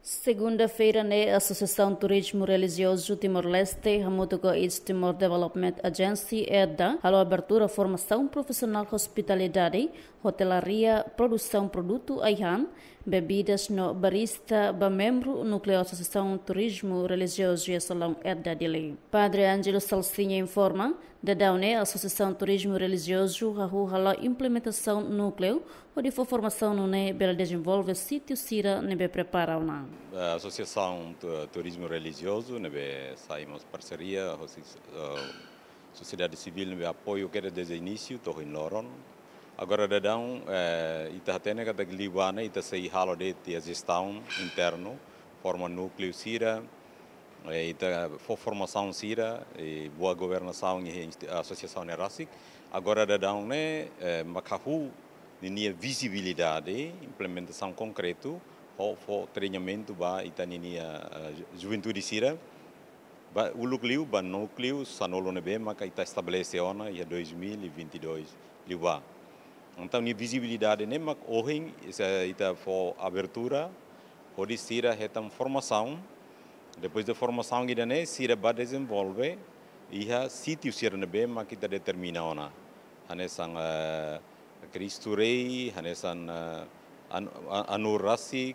Segunda-feira, a Associasaun Turizmu Reliziosu Timor-Leste, hamutuk Timor Development Agency, ETDA, a abertura formação profissional hospitalidade, hotelaria, produção produto aihan, bebidas no barista, membro Nucleo Asociasaun Turizmu Reliziosu e salão ETDA de lei. Padre Ângelo Salsinha informa, da a Associasaun Turizmu Reliziosu hala implementação Nucleo, onde for formação no bela desenvolve sítio sira nebe prepara na. A Associasaun Turismo Reliziosu nebe saímos parceria, sociedade civil nebe apoio que desde o início tô em Loron. Agora dadão ita tene kata gliwana ita sei halo de a gestão interno, forma núcleo sira, ita for formação sira e boa governação e associação erasic. Agora dadão makahu ninia visibilidade, implementação concreto, o treinamento ba itaninia juventude sira, ba o núcleo sanolo nebe maka ita estabelece ona ia 2022 liwa. Então a visibilidade nem mak ohin ita for abertura, onde sira retam formação, depois da formação ida ne sira ba desenvolve ia sítio sira nebe mak ita determina ona, hanesang Cristo Rei, hanesan anurasik,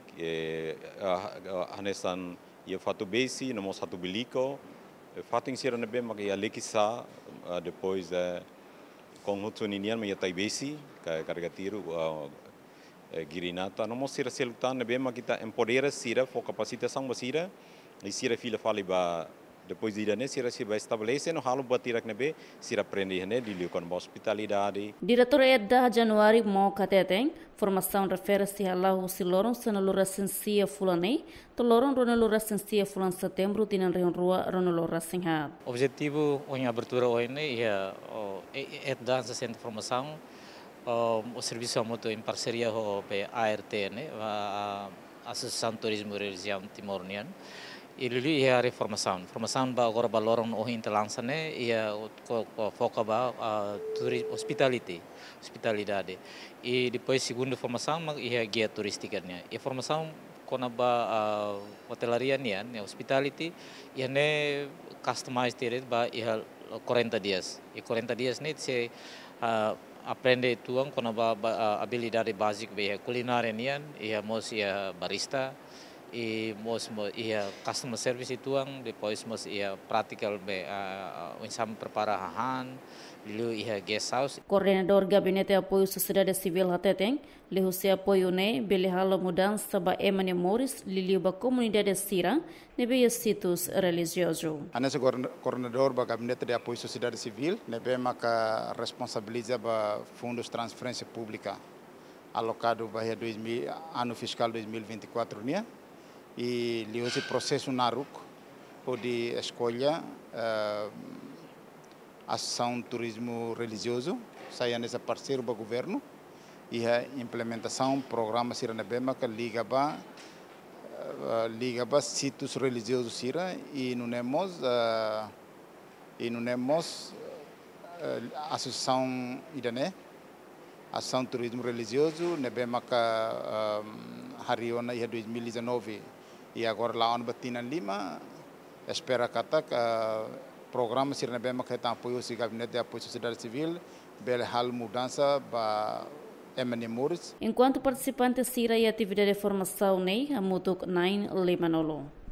hanesan ia fatu besi, nomor satu biliko, fating sira nebe mak ia lekisa depois com outro ninian meia tai besi, carregatiru girinata, nomor sira selutan nebe mak kita empodera sira for capacitação basira, e sira fila fali ba depois de né sira se vai estabelecer no halo batirak nebe sira aprende né de com hospitalidade. Diretor ETDA Januari mo kateteng formação refere-se a lá o siloron sanalura sensia fulane toloron ronalura sensia fulan setembro tinan reun rua ronalura singha. Objetivo em abertura hoje é ETDA essa formação o serviço muito em parceria com a ART né a Asociasaun Turizmu Reliziosu Timor-Leste. Ele é a reformação ba agora baloron o lança né ia foca ba hospitalidade e depois segunda formação ia guia turística né e formação quando ba hotelaria né hospitality ia né customized tiret ba ia 40 dias e 40 dias né se aprende tuang quando ba habilidade básica be culinária né ia mos ia barista e ia customer service ituang depois ia practical be insam prepara hahan liu ia guest house. Coordenador Gabinete Apoio Sociedade Civil Hateteng liu se apoio ne bele halo mudança ba emane moris liu ba comunidade sira nebe situs religioso. Anesse coordenador ba Gabinete de Apoio Sociedade Civil nebe maka responsabiliza ba fundos transferência pública alocado ba ano fiscal 2024 né. E li esse processo na RUC, onde escolha Associasaun Turismo Reliziosu, saia nessa parceiro do governo, e a implementação programa Sira Nebema que liga ba sítios religiosos Sira e não temos Associasaun Idane, Associasaun Turismo Reliziosu, Nebema que Hariona ia 2019 e agora lá ano batina lima espera kata programa sirna bema que apoio o gabinete de apoio sociedade civil bela hal mudança ba enquanto participante sira e atividade de formação nei hamutuk 9 limanolo.